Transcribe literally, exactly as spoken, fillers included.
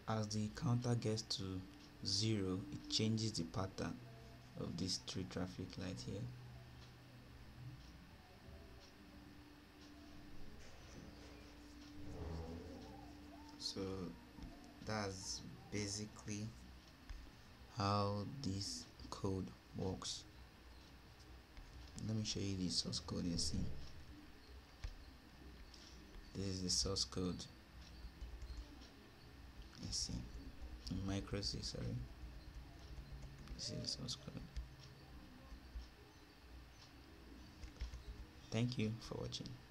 as the counter gets to zero, it changes the pattern of this three traffic light here. So that's basically how this code works. Let me show you the source code and see. This is the source code. You see, in Mikro C, sorry. This is the source code. Thank you for watching.